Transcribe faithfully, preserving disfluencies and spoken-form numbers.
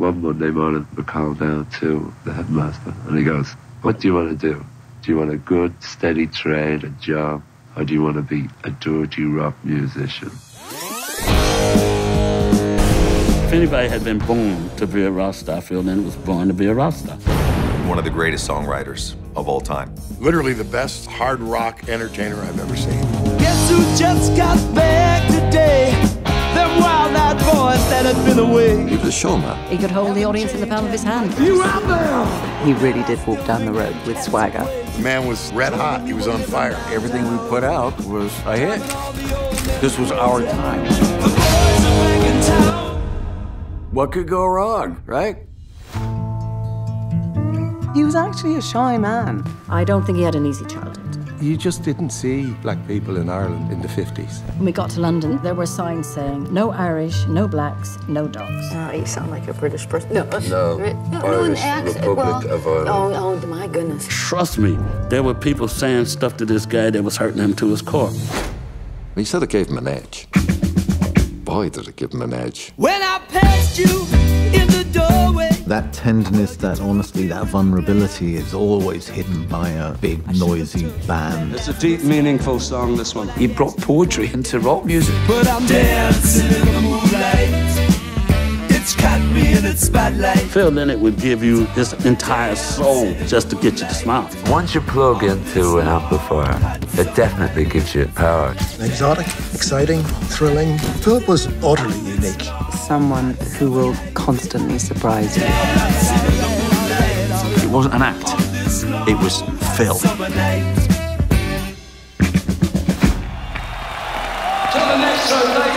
one Monday morning, we're called down to the headmaster, and he goes, what do you want to do? Do you want a good, steady trade, a job, or do you want to be a dirty rock musician? If anybody had been born to be a rock star, Phil Lynott was born to be a rock star. One of the greatest songwriters of all time. Literally the best hard rock entertainer I've ever seen. Guess who just got back today? Them wild-eyed boys that had been away. He was a showman. He could hold the audience in the palm of his hand. You out there? He really did walk down the road with swagger. The man was red hot. He was on fire. Everything we put out was a hit. This was our time. What could go wrong, right? He was actually a shy man. I don't think he had an easy childhood. You just didn't see black people in Ireland in the fifties. When we got to London, there were signs saying, no Irish, no blacks, no dogs. Oh, you sound like a British person. No, No, no Irish accent. Republic well, of Ireland. Oh, oh, my goodness. Trust me, there were people saying stuff to this guy that was hurting him to his core. He said it gave him an edge. Boy, did it give him an edge. When I passed you in the doorway. That tenderness, that honesty, that vulnerability is always hidden by a big, noisy band. It's a deep, meaningful song, this one. He brought poetry into rock music. But I'm dancing in the moonlight. It's caught me in its spotlight. Phil Lynott would give you his entire soul just to get you to smile. Once you plug into an amplifier, it definitely gives you power. Exotic, exciting, thrilling. Philip was utterly unique. Someone who will constantly surprise you. It wasn't an act. It was Phil. To the next road,